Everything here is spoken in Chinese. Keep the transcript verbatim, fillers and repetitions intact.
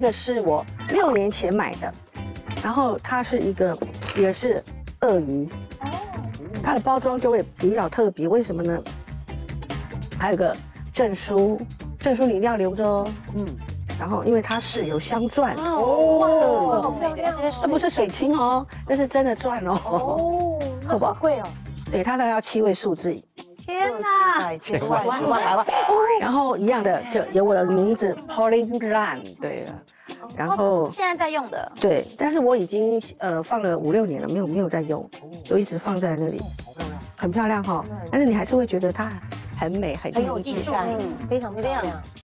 这个是我六年前买的，然后它是一个也是鳄鱼，它的包装就会比较特别，为什么呢？还有个证书，证书你一定要留着哦。嗯。然后因为它是有镶钻哦， 好漂亮， 这不是水晶哦，那是真的钻哦。 哦， 好不好？ 贵哦。 对，它都要七位数字。 天哪， 千万十万百万。然后一样的就有我的名字 Pauline Lam， 对了。然后现在在用的。 对，但是我已经呃放了五六年了，没有没有在用，就一直放在那里，很漂亮哈。但是你还是会觉得它很美，很很有质感，非常漂亮。